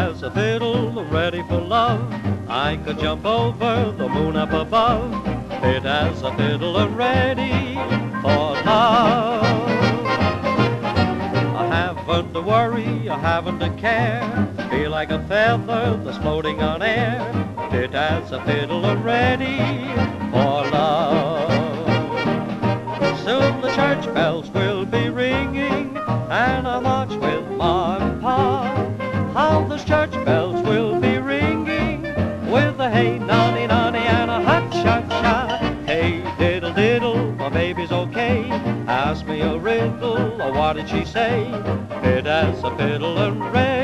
as a fiddle, ready for love. I could jump over the moon up above. Fit as a fiddle and ready for love. I haven't to worry, I haven't to care. Feel like a feather that's floating on air. Fit as a fiddle and ready for love. Soon the church bells will be ringing, and I'll march with Ma and Pa. How those church bells will be ringing, with a hey nonny nonny and a hot shot shot. Hey diddle diddle, my baby's okay. Ask me a riddle, or what did she say? Fit as a fiddle and ready